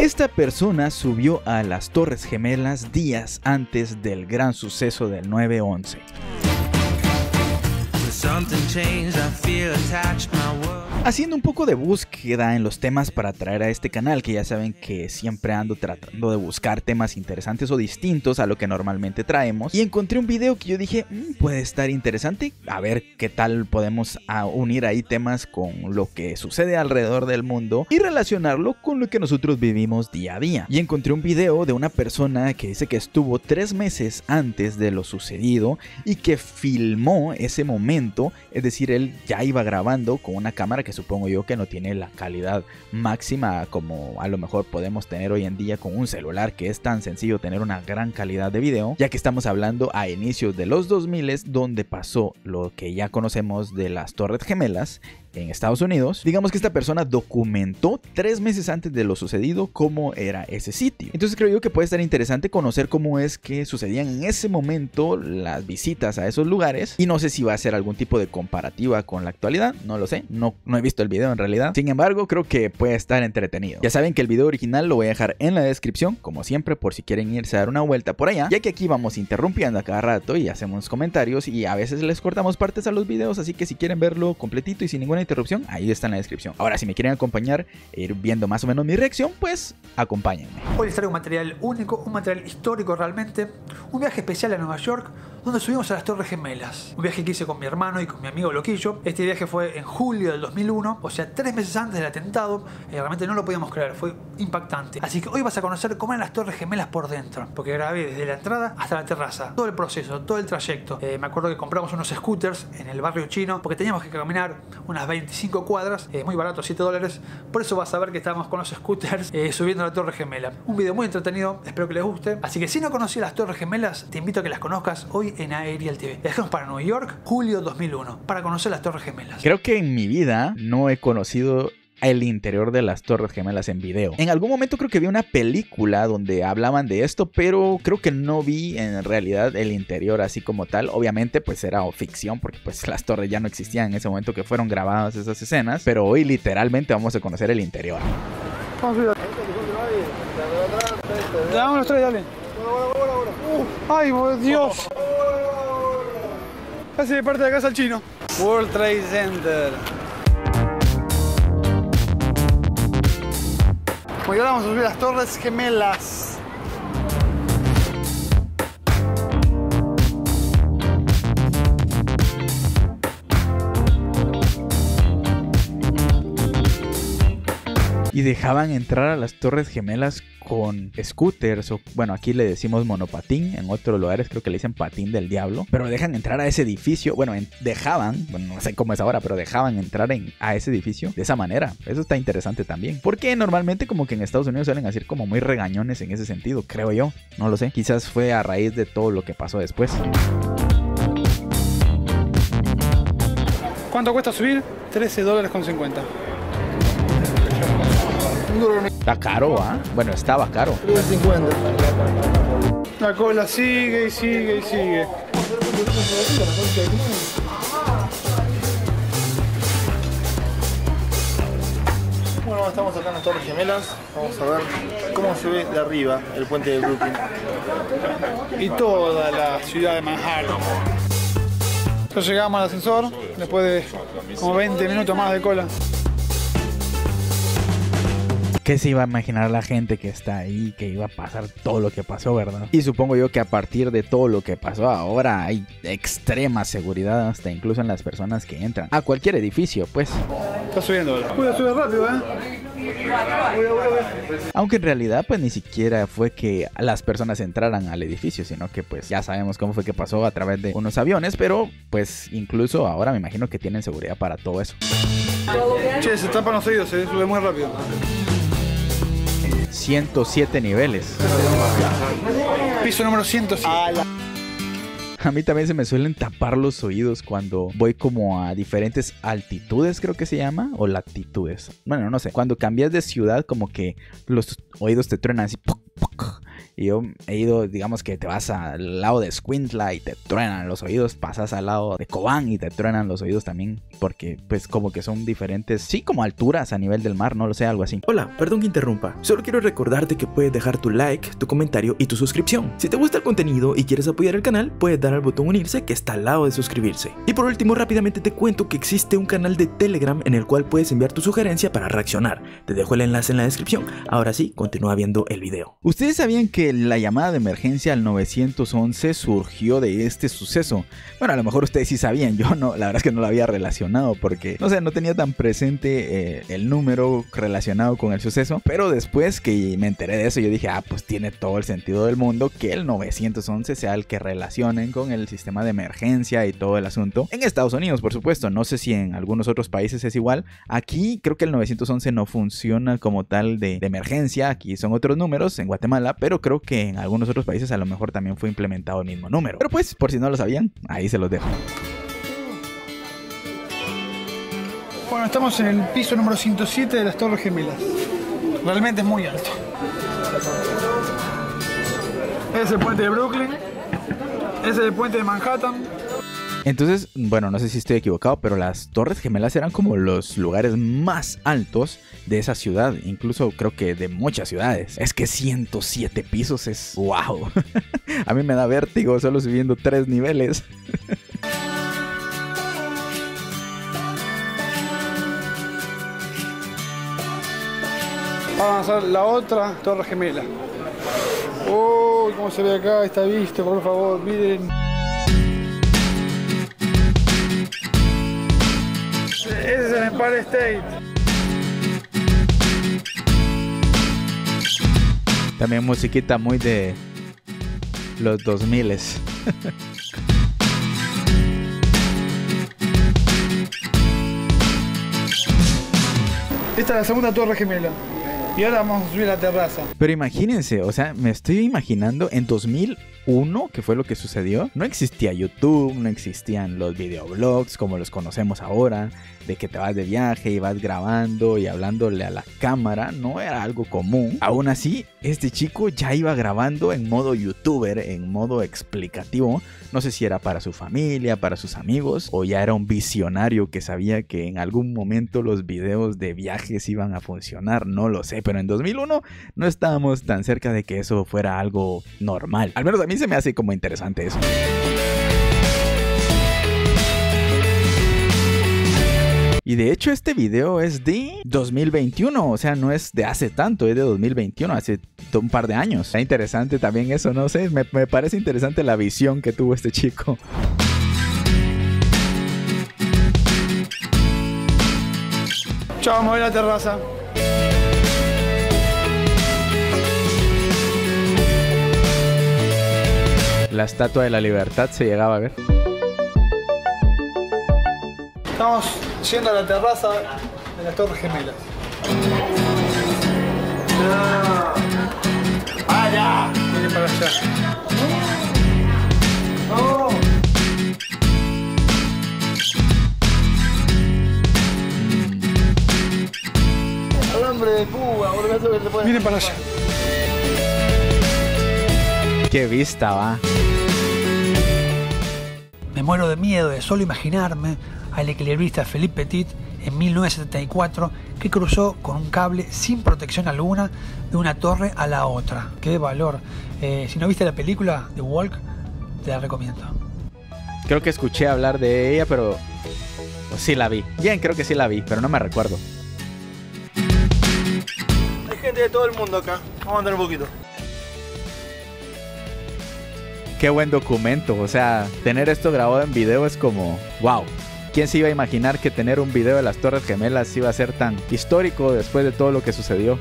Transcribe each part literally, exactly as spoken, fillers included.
Esta persona subió a las Torres Gemelas días antes del gran suceso del nueve once. Haciendo un poco de búsqueda en los temas para traer a este canal, que ya saben que siempre ando tratando de buscar temas interesantes o distintos a lo que normalmente traemos, y encontré un video que yo dije, mmm, puede estar interesante, a ver qué tal podemos unir ahí temas con lo que sucede alrededor del mundo y relacionarlo con lo que nosotros vivimos día a día. Y encontré un video de una persona que dice que estuvo tres meses antes de lo sucedido y que filmó ese momento, es decir, él ya iba grabando con una cámara que supongo yo que no tiene la calidad máxima como a lo mejor podemos tener hoy en día con un celular, que es tan sencillo tener una gran calidad de video, ya que estamos hablando a inicios de los dos mil, donde pasó lo que ya conocemos de las Torres Gemelas en Estados Unidos. Digamos que esta persona documentó tres meses antes de lo sucedido cómo era ese sitio. Entonces creo yo que puede estar interesante conocer cómo es que sucedían en ese momento las visitas a esos lugares, y no sé si va a ser algún tipo de comparativa con la actualidad, no lo sé, no, no he visto el video en realidad. Sin embargo, creo que puede estar entretenido. Ya saben que el video original lo voy a dejar en la descripción, como siempre, por si quieren irse a dar una vuelta por allá, ya que aquí vamos interrumpiendo a cada rato y hacemos comentarios y a veces les cortamos partes a los videos, así que si quieren verlo completito y sin ninguna interrupción, ahí está en la descripción. Ahora, si me quieren acompañar e ir viendo más o menos mi reacción, pues acompáñenme. Hoy les traigo un material único, un material histórico realmente, un viaje especial a Nueva York, donde subimos a las Torres Gemelas. Un viaje que hice con mi hermano y con mi amigo Loquillo. Este viaje fue en julio del dos mil uno, o sea, tres meses antes del atentado. Eh, realmente no lo podíamos creer, fue impactante. Así que hoy vas a conocer cómo eran las Torres Gemelas por dentro, porque grabé desde la entrada hasta la terraza, todo el proceso, todo el trayecto. Eh, me acuerdo que compramos unos scooters en el barrio chino, porque teníamos que caminar unas veinticinco cuadras, eh, muy barato, siete dólares. Por eso vas a ver que estábamos con los scooters eh, subiendo a la Torre Gemela. Un video muy entretenido, espero que les guste. Así que si no conocías las Torres Gemelas, te invito a que las conozcas hoy en Aerial T V. Dejamos para Nueva York, julio dos mil uno, para conocer las Torres Gemelas. Creo que en mi vida no he conocido el interior de las Torres Gemelas en video. En algún momento creo que vi una película donde hablaban de esto, pero creo que no vi en realidad el interior así como tal. Obviamente pues era ficción, porque pues las torres ya no existían en ese momento que fueron grabadas esas escenas, pero hoy literalmente vamos a conocer el interior. Vamos a ir. Dame los tres, dale. Uh, ay, Dios. Casi de parte de casa al chino. World Trade Center. Hoy ahora vamos a subir las Torres Gemelas. Y dejaban entrar a las Torres Gemelas con scooters, o bueno, aquí le decimos monopatín, en otros lugares creo que le dicen patín del diablo, pero dejan entrar a ese edificio, bueno, en, dejaban, bueno, no sé cómo es ahora, pero dejaban entrar en, a ese edificio de esa manera. Eso está interesante también, porque normalmente como que en Estados Unidos suelen hacer como muy regañones en ese sentido, creo yo, no lo sé, quizás fue a raíz de todo lo que pasó después. ¿Cuánto cuesta subir? trece dólares con cincuenta. Está caro, ¿ah? ¿eh? Bueno, estaba caro. La cola sigue y sigue y sigue. Bueno, estamos acá en las Torres Gemelas. Vamos a ver cómo se ve de arriba el puente de Brooklyn y toda la ciudad de Manhattan. Ya llegamos al ascensor después de como veinte minutos más de cola. ¿Qué se iba a imaginar la gente que está ahí, que iba a pasar todo lo que pasó, verdad? Y supongo yo que a partir de todo lo que pasó ahora hay extrema seguridad, hasta incluso en las personas que entran a cualquier edificio, pues. Está subiendo. Puede subir rápido, ¿eh? Aunque en realidad pues ni siquiera fue que las personas entraran al edificio, sino que pues ya sabemos cómo fue que pasó a través de unos aviones, pero pues incluso ahora me imagino que tienen seguridad para todo eso. Che, se tapan los oídos, se sube muy rápido. ciento siete niveles. Piso número ciento siete. A mí también se me suelen tapar los oídos cuando voy como a diferentes altitudes, creo que se llama, o latitudes. Bueno, no sé. Cuando cambias de ciudad, como que los oídos te truenan así. ¡Puc, puc! Y yo he ido, digamos que te vas al lado de Escuintla y te truenan los oídos, pasas al lado de Cobán y te truenan los oídos también, porque pues como que son diferentes, sí, como alturas a nivel del mar, no lo sé, algo así. Hola, perdón que interrumpa, solo quiero recordarte que puedes dejar tu like, tu comentario y tu suscripción. Si te gusta el contenido y quieres apoyar el canal, puedes dar al botón unirse que está al lado de suscribirse. Y por último, rápidamente te cuento que existe un canal de Telegram en el cual puedes enviar tu sugerencia para reaccionar. Te dejo el enlace en la descripción. Ahora sí, continúa viendo el video. ¿Ustedes sabían que la llamada de emergencia al nueve once surgió de este suceso? Bueno, a lo mejor ustedes sí sabían, yo no, la verdad es que no lo había relacionado porque, no sé, no tenía tan presente eh, el número relacionado con el suceso, pero después que me enteré de eso yo dije, ah, pues tiene todo el sentido del mundo que el nueve once sea el que relacionen con el sistema de emergencia y todo el asunto. En Estados Unidos, por supuesto, no sé si en algunos otros países es igual. Aquí creo que el nueve once no funciona como tal de, de emergencia, aquí son otros números en Guatemala, pero creo que en algunos otros países a lo mejor también fue implementado el mismo número. Pero pues, por si no lo sabían, ahí se los dejo. Bueno, estamos en el piso número ciento siete de las Torres Gemelas. Realmente es muy alto. Es el puente de Brooklyn. Es el puente de Manhattan. Entonces, bueno, no sé si estoy equivocado, pero las Torres Gemelas eran como los lugares más altos de esa ciudad, incluso creo que de muchas ciudades. Es que ciento siete pisos es wow. A mí me da vértigo solo subiendo tres niveles. Vamos a hacer la otra Torre Gemela. Uy, cómo se ve acá esta vista, por favor, miren. Ese es el Empire State. También musiquita muy de los dos miles. Esta es la segunda Torre Gemela. Y ahora vamos a subir a la terraza. Pero imagínense, o sea, me estoy imaginando en dos mil uno, que fue lo que sucedió, no existía YouTube, no existían los videoblogs como los conocemos ahora, de que te vas de viaje y vas grabando y hablándole a la cámara, no era algo común. Aún así, este chico ya iba grabando en modo youtuber, en modo explicativo. No sé si era para su familia, para sus amigos, o ya era un visionario que sabía que en algún momento los videos de viajes iban a funcionar, no lo sé, pero en dos mil uno no estábamos tan cerca de que eso fuera algo normal. Al menos a mí se me hace como interesante eso. Y de hecho este video es de dos mil veintiuno, o sea, no es de hace tanto, es de dos mil veintiuno, hace un par de años. Está interesante también eso, no sé, me, me parece interesante la visión que tuvo este chico. Chao, vamos a ver la terraza. La Estatua de la Libertad se llegaba a ver. Estamos yendo a la terraza de las Torres Gemelas. ¡Vaya! Viene para allá. ¡Oh! Alambre de púa, boludo. Miren para allá. ¡Qué vista, va! Me muero de miedo de solo imaginarme al equilibrista Philippe Petit en mil novecientos setenta y cuatro que cruzó con un cable sin protección alguna de una torre a la otra. ¡Qué valor! Eh, si no viste la película The Walk, te la recomiendo. Creo que escuché hablar de ella, pero pues sí la vi. Bien, creo que sí la vi, pero no me recuerdo. Hay gente de todo el mundo acá. Vamos a andar un poquito. Qué buen documento, o sea, tener esto grabado en video es como wow. ¿Quién se iba a imaginar que tener un video de las Torres Gemelas iba a ser tan histórico después de todo lo que sucedió?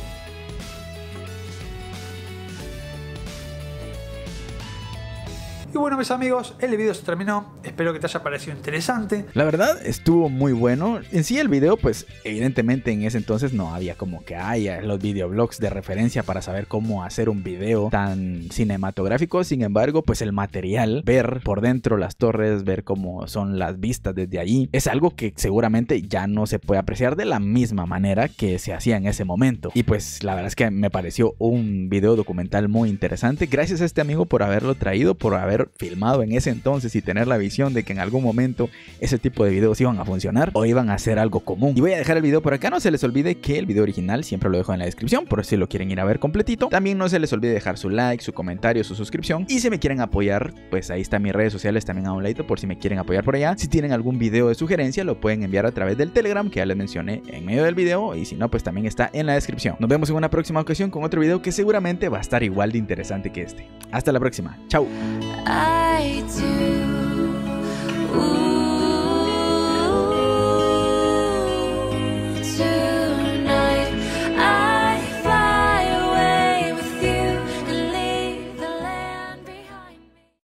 Y bueno, mis amigos, el video se terminó. Espero que te haya parecido interesante. La verdad estuvo muy bueno. En sí el video, pues evidentemente en ese entonces no había como que haya los videoblogs de referencia para saber cómo hacer un video tan cinematográfico. Sin embargo, pues el material, ver por dentro las torres, ver cómo son las vistas desde allí, es algo que seguramente ya no se puede apreciar de la misma manera que se hacía en ese momento. Y pues la verdad es que me pareció un video documental muy interesante. Gracias a este amigo por haberlo traído, por haber filmado en ese entonces y tener la visión de que en algún momento ese tipo de videos iban a funcionar o iban a ser algo común. Y voy a dejar el video por acá. No se les olvide que el video original siempre lo dejo en la descripción por si lo quieren ir a ver completito. También no se les olvide dejar su like, su comentario, su suscripción. Y si me quieren apoyar, pues ahí están mis redes sociales también a un ladito por si me quieren apoyar por allá. Si tienen algún video de sugerencia, lo pueden enviar a través del Telegram que ya les mencioné en medio del video, y si no, pues también está en la descripción. Nos vemos en una próxima ocasión con otro video que seguramente va a estar igual de interesante que este. Hasta la próxima. Chao. I do. Ooh.